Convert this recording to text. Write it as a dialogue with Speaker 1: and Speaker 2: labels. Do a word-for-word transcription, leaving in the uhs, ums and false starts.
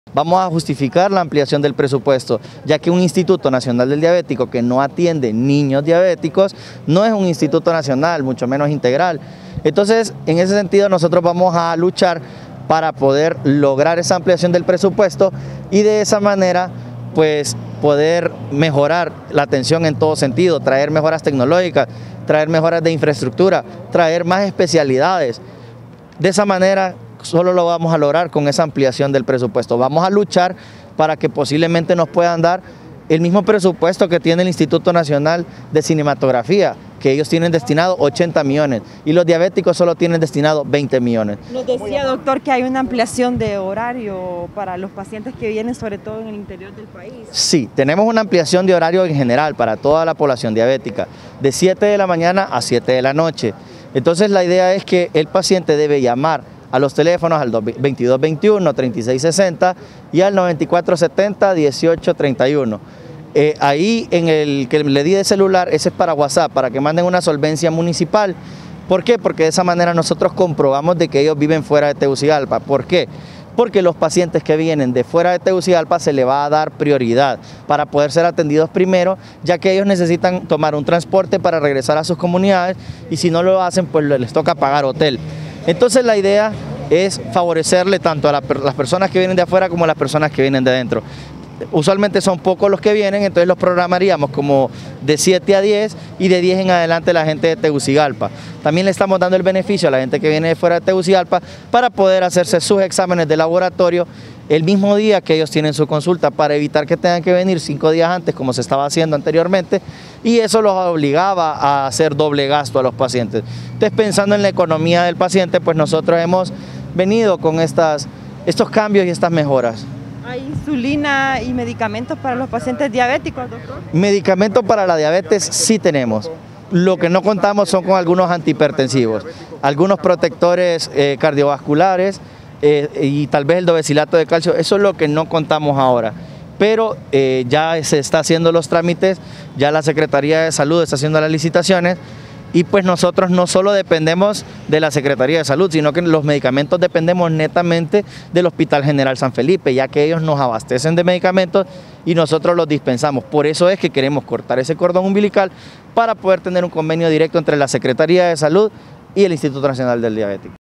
Speaker 1: Vamos a justificar la ampliación del presupuesto, ya que un Instituto Nacional del Diabético que no atiende niños diabéticos no es un instituto nacional, mucho menos integral. Entonces, en ese sentido, nosotros vamos a luchar para poder lograr esa ampliación del presupuesto y de esa manera, pues, poder mejorar la atención en todo sentido, traer mejoras tecnológicas, traer mejoras de infraestructura, traer más especialidades. De esa manera, solo lo vamos a lograr con esa ampliación del presupuesto. Vamos a luchar para que posiblemente nos puedan dar el mismo presupuesto que tiene el Instituto Nacional de Cinematografía, que ellos tienen destinado ochenta millones y los diabéticos solo tienen destinado veinte millones.
Speaker 2: Nos decía, doctor, que hay una ampliación de horario para los pacientes que vienen sobre todo en el interior del país.
Speaker 1: Sí, tenemos una ampliación de horario en general para toda la población diabética, de siete de la mañana a siete de la noche. Entonces la idea es que el paciente debe llamar a los teléfonos al veintidós veintiuno, treinta y seis sesenta y al noventa y cuatro setenta, dieciocho treinta y uno. Eh, ahí en el que le di de celular, ese es para WhatsApp, para que manden una solvencia municipal. ¿Por qué? Porque de esa manera nosotros comprobamos de que ellos viven fuera de Tegucigalpa. ¿Por qué? Porque los pacientes que vienen de fuera de Tegucigalpa se les va a dar prioridad para poder ser atendidos primero, ya que ellos necesitan tomar un transporte para regresar a sus comunidades y si no lo hacen, pues les toca pagar hotel. Entonces la idea es favorecerle tanto a la, las personas que vienen de afuera como a las personas que vienen de adentro. Usualmente son pocos los que vienen, entonces los programaríamos como de siete a diez y de diez en adelante la gente de Tegucigalpa. También le estamos dando el beneficio a la gente que viene de fuera de Tegucigalpa para poder hacerse sus exámenes de laboratorio el mismo día que ellos tienen su consulta, para evitar que tengan que venir cinco días antes como se estaba haciendo anteriormente, y eso los obligaba a hacer doble gasto a los pacientes. Entonces, pensando en la economía del paciente, pues nosotros hemos venido con estas, estos cambios y estas mejoras.
Speaker 2: ¿Hay insulina y medicamentos para los pacientes diabéticos, doctor?
Speaker 1: Medicamentos para la diabetes sí tenemos. Lo que no contamos son con algunos antihipertensivos, algunos protectores eh, cardiovasculares eh, y tal vez el dovecilato de calcio. Eso es lo que no contamos ahora. Pero eh, ya se está haciendo los trámites, ya la Secretaría de Salud está haciendo las licitaciones. Y pues nosotros no solo dependemos de la Secretaría de Salud, sino que los medicamentos dependemos netamente del Hospital General San Felipe, ya que ellos nos abastecen de medicamentos y nosotros los dispensamos. Por eso es que queremos cortar ese cordón umbilical para poder tener un convenio directo entre la Secretaría de Salud y el Instituto Nacional del Diabético.